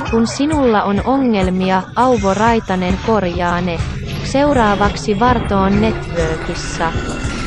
Kun sinulla on ongelmia, Auvo Raitanen korjaa ne. Seuraavaksi Vartoon Networkissa.